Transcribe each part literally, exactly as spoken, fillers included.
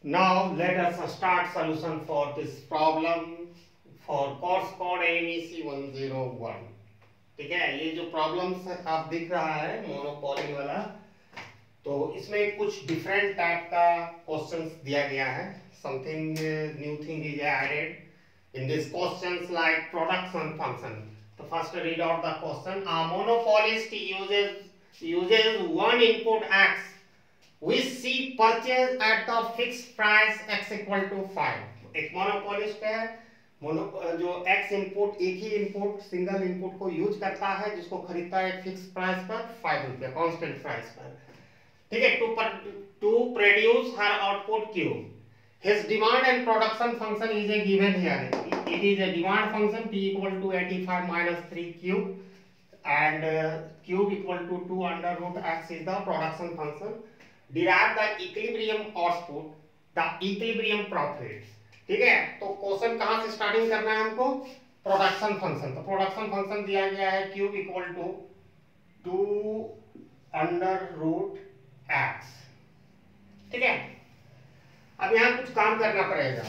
Now let us start solution for this problem for course code A M E C one zero one. ठीक है, ये जो problems आप दिख रहा है मोनोपोली वाला, तो इसमें कुछ डिफरेंट टाइप का क्वेश्चंस दिया गया है. Something new thing is added in this questions like production function. तो first read out the question. A monopolist uses uses one input x which she purchased at the fixed price x equal to five. एक monopolist है, mono जो x input, एक ही input, single input को use करता है, जिसको खरीदता है फिक्स प्राइस पर, फाइव रुपया कांस्टेंट प्राइस पर. ठीक है. To to produce her output q. His demand and production function is a given here. It is a demand function t equal to eighty-five minus three cube and uh, cube equal to two under root x is the production function. Derive the equilibrium output, the equilibrium profit. ठीक है. तो question कहां से starting करना है हमको? Production function. तो production function दिया गया है q equal to two under root x. ठीक है. अब यहां कुछ काम करना पड़ेगा.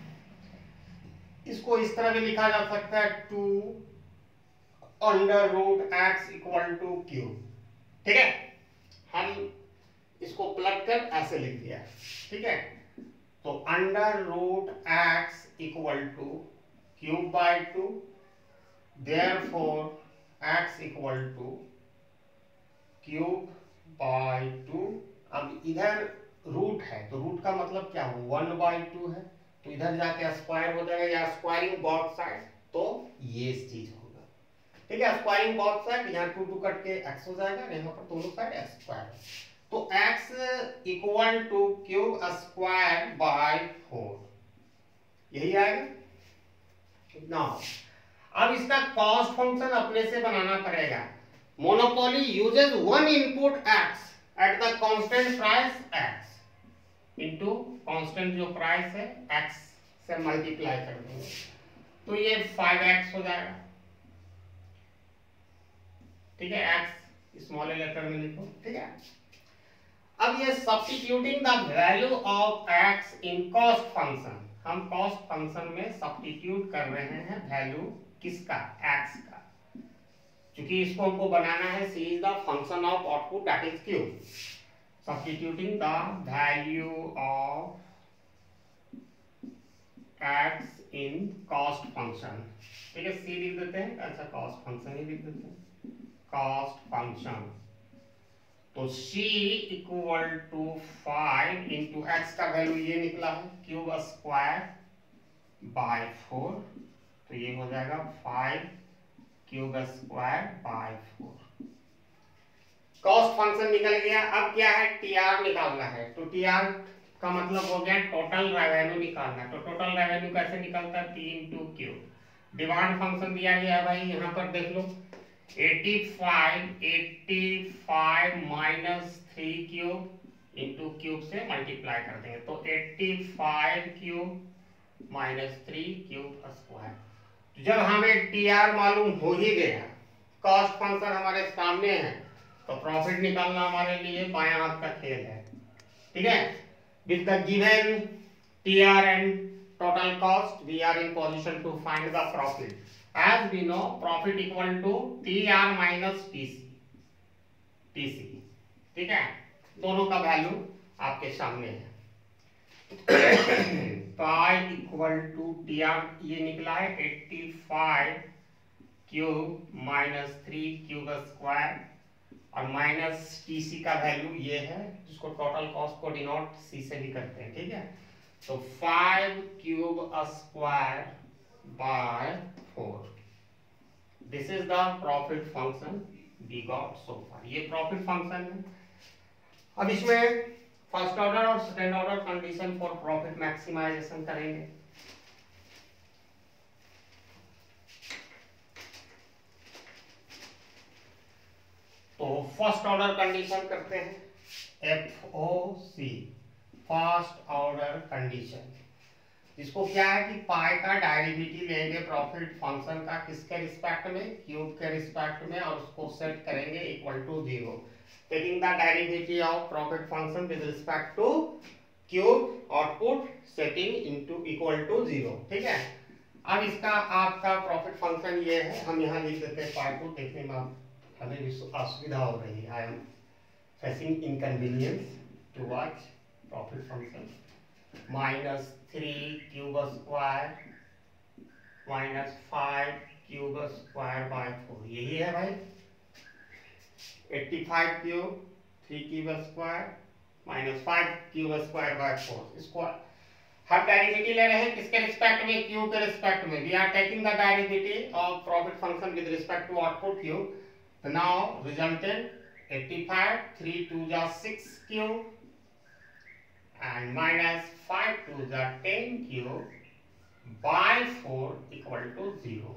इसको इस तरह भी लिखा जा सकता है two under root x equal to q. ठीक है. हम इसको प्लग कर ऐसे लिख दिया. ठीक है. तो under root x equal to q by two, therefore x equal to q by two. अब इधर रूट है तो रूट का मतलब क्या हो, वन बाय टू है, तो इधर जाके स्क्वायर हो जाएगा, या स्क्वायरिंग बोथ साइड, तो ये चीज होगा. ठीक है. स्क्वायरिंग बोथ साइड, यहाँ टू टू कट के एक्स हो जाएगा, यहाँ पर दोनों साइड एक्स स्क्वायर. तो x equal to q square by four, यही आएगा ना. अब इसका कॉस्ट फंक्शन अपने से बनाना पड़ेगा. Monopoly uses one input x at the constant price x into constant जो प्राइस है x से मल्टीप्लाई कर देंगे, तो ये फाइव एक्स हो जाएगा. ठीक है. x स्मॉल लेटर में लिखो. ठीक है. अब ये substituting the value of x in cost function, हम कॉस्ट फंक्शन में सब्स्टिट्यूट कर रहे हैं वैल्यू किसका, x का. क्योंकि इसको हमको बनाना है c is the function of output that is q. Substituting the value of x in cost function. ठीक है. c लिख देते हैं. अच्छा, कॉस्ट फंक्शन ही लिख देते हैं, कॉस्ट फंक्शन. तो c equal to five into x का वैल्यू ये निकला है क्यूब स्क्वायर बाय फोर, तो ये हो जाएगा five q square by four. Cost function निकल गया. अब क्या है, टीआर निकालना है. तो टीआर का मतलब हो गया टोटल रेवेन्यू निकालना. तो टोटल रेवेन्यू कैसे निकलता है, p into q. Demand function दिया गया है भाई, यहाँ पर देख लो, eighty-five eighty-five minus three q into q से मल्टीप्लाई कर देंगे, तो eighty-five q minus three q square. जब हमें टीआर मालूम हो ही गया, कॉस्ट फंक्शन हमारे सामने है, तो प्रॉफिट निकालना हमारे लिए बाएं हाथ का खेल है. ठीक है. With the given TR and total cost we are in position to find the profit. As we know, profit equal to T R minus T C. T C. ठीक है. दोनों का वैल्यू आपके सामने है. Pi equal to T R ये निकला है eighty-five q minus three q square, और माइनस टी सी का वैल्यू ये है, जिसको टोटल कॉस्ट को डिनोट सी से भी करते हैं. ठीक है. तो five q square by four. This is the profit function we got so far. ये profit function है. अब इसमें फर्स्ट ऑर्डर और second order condition for profit maximization करेंगे. तो फर्स्ट ऑर्डर कंडीशन करते हैं, F O C, first order condition. इसको क्या है कि पाई का डेरिवेटिव लेंगे प्रॉफिट फंक्शन का, किसके रिस्पेक्ट में, क्यूब के रिस्पेक्ट में, और उसको सेट करेंगे equal to zero. Taking the derivative of profit function with respect to q output setting into equal to zero. ठीक है, अब इसका आपका प्रॉफिट फंक्शन ये है, हम यहाँ लिख देते हैं पार्ट टू, देखने में आप हमें भी असुविधा हो रही है। I am facing inconvenience to watch profit function. Minus three q square minus five q square by four, यही है भाई। Eighty five q three q square minus five q square by four. इसको हम डेरिवेटिव ले रहे हैं किसके respect में, क्यू के रिस्पेक्ट में। We are taking the derivative of profit function with respect to output q. तो now resultant eighty five, three two जा six q and minus five two जा ten q by four equal to zero.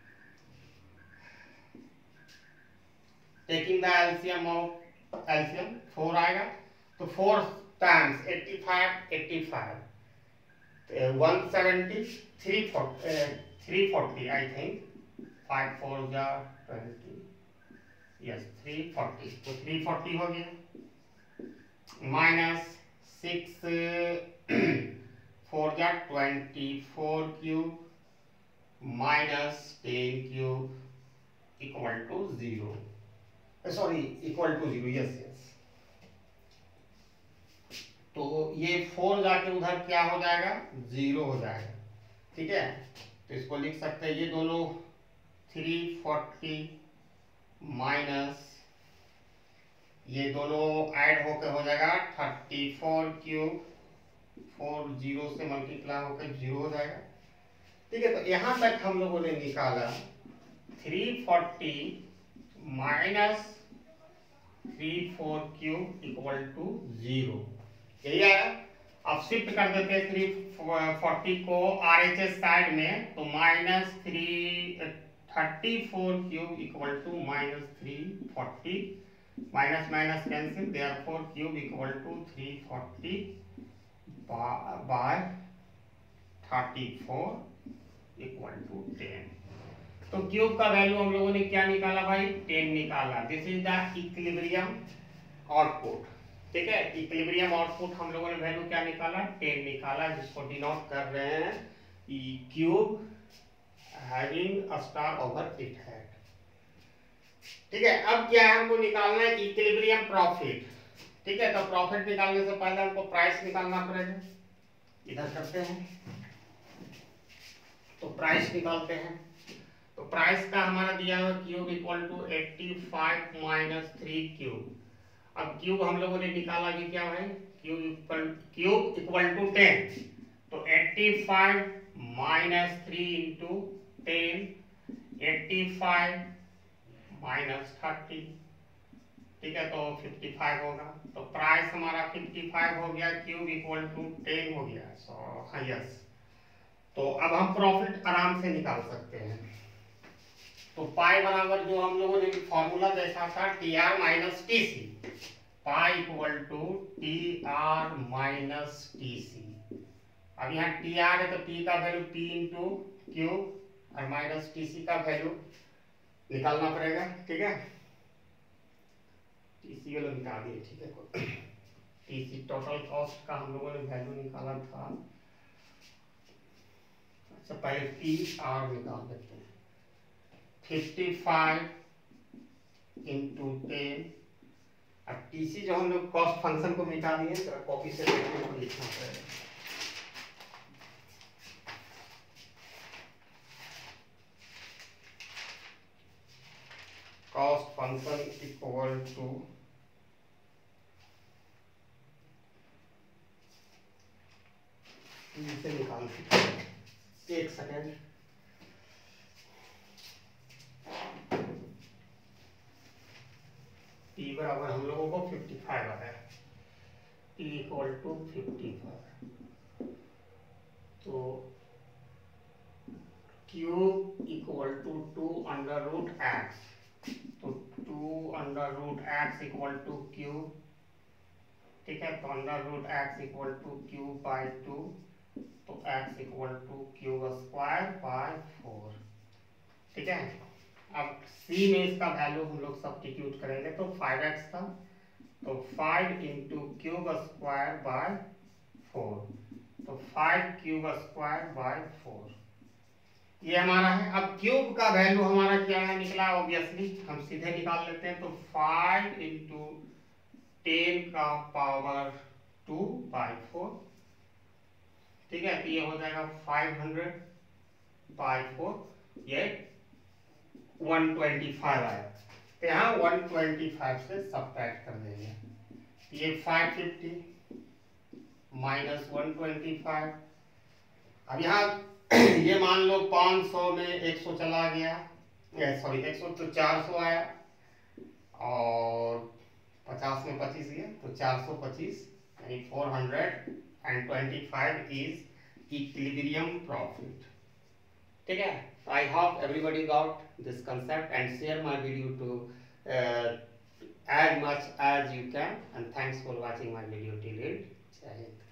Taking the LCM of LCM four आएगा, तो four times eighty five eighty five one seventy, three forty, three forty I think, five four जा twenty, yes three forty, तो three forty हो गया। Minus six four जा twenty four q minus ten q equal to zero, sorry equal to zero, yes yes. तो ये four जाके उधर क्या हो जाएगा, जीरो हो जाएगा। ठीक है, तो इसको लिख सकते हैं ये दोनों थ्री फोर्टी माइनस ये दोनों ऐड होकर हो जाएगा thirty four q, four zero से मल्टीप्लाई होकर जीरो हो जाएगा। ठीक है, तो यहां तक हम लोगों ने निकाला three forty minus three four cube equal to zero, यही आया। अब शिफ्ट कर देते हैं थ्री फोर्टी को आरएचएस साइड में, तो minus three thirty four cube equal to minus three forty, minus minus cancel, therefore cube equal to three forty by thirty four equal to ten. तो क्यूब का value हम लोगों ने क्या निकाला भाई, टेन निकाला। This is the equilibrium output. ठीक है, इक्विलिब्रियम आउटपुट हम लोगों ने वैल्यू क्या निकाला, टेन निकाला, जिसको डिनोट कर रहे हैं q having a star over it head. ठीक है, अब क्या है, हमको निकालना है इक्विलिब्रियम प्रॉफिट। ठीक है, तो प्रॉफिट निकालने से पहले हमको प्राइस निकालना पड़ेगा। इधर करते हैं, तो प्राइस निकालते हैं। तो प्राइस का हमारा दिया हुआ q equal to eighty five minus three q. अब क्यूब हम लोगों ने निकाला कि क्या है, q equal q equal to ten, तो eighty five minus three into ten, eighty five minus thirty. ठीक है, तो फिफ्टी फाइव होगा। तो प्राइस हमारा फिफ्टी फाइव हो गया, क्यूब इक्वल टू टेन हो गया। सो हाँ यस, तो अब हम प्रॉफिट आराम से निकाल सकते हैं। तो पाई बराबर जो हम लोगों ने फॉर्मूला देखा था T R minus T C, pi equal to T R minus T C. अब यहाँ टी आर है तो टी का वैल्यू टी इंटू क्यू और माइनस टी सी का वैल्यू निकालना पड़ेगा। ठीक है, टी सी वाला निकाल दिए। ठीक है, टी सी टोटल कॉस्ट का हम लोगों ने वैल्यू निकाला था। अच्छा, पहले टी आर निकाल देते हैं, फिफ्टी फाइव इंटू टेन। अब टीसी जो हम लोग कॉस्ट फंक्शन को मिटा दिए, तो कॉपी से लिखना पड़ेगा। कॉस्ट फंक्शन इक्वल टू इसे निकाल सकते, एक सेकेंड। टी बराबर हम लोगों को फिफ्टी फाइव आता है, T equal to fifty five, तो q equal to two under root x, तो two under root x equal to q. ठीक है, तो under root x equal to q by two, तो x equal to q square by four. ठीक है, अब सी में इसका वैल्यू हम लोग सब्स्टिट्यूट करेंगे, तो फाइव एक्स था, तो five into q square by four, तो five q square by four ये हमारा है। अब क्यूब का वैल्यू हमारा क्या है निकला, ऑब्वियसली हम सीधे निकाल लेते हैं। तो फाइव इंटू टेन का पावर टू बाई फोर, ठीक है। तो ये हो जाएगा फाइव हंड्रेड बाई फोर, ये वन ट्वेंटी फाइव आया। तो यहाँ वन ट्वेंटी फाइव से सब्ट्रैक्ट कर देंगे। ये five fifty minus one twenty five. अब यहाँ ये मान लो पाँच सौ में एक सौ चला गया, सॉरी एक सौ तो चार सौ आया, और पचास में पच्चीस गया तो चार सौ पच्चीस, यानी four hundred and twenty five is equilibrium profit, ठीक है। I hope everybody got this concept and share my video to as much as you can, and thanks for watching my video till end. Jai Hind.